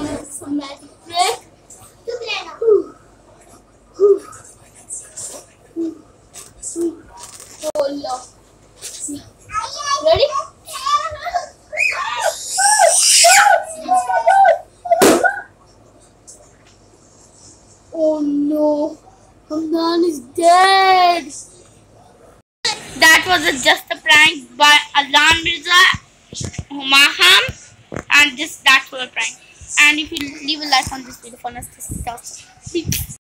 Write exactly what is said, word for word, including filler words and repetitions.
some magic trick. Whew. Whew. Whew. Oh Lord. Ready? Oh no, Hamdan is dead. That was a, just a prank by Adnan Mirza, Humaham, and this that was a prank. And if you leave a like on this video for us, this is awesome. Please.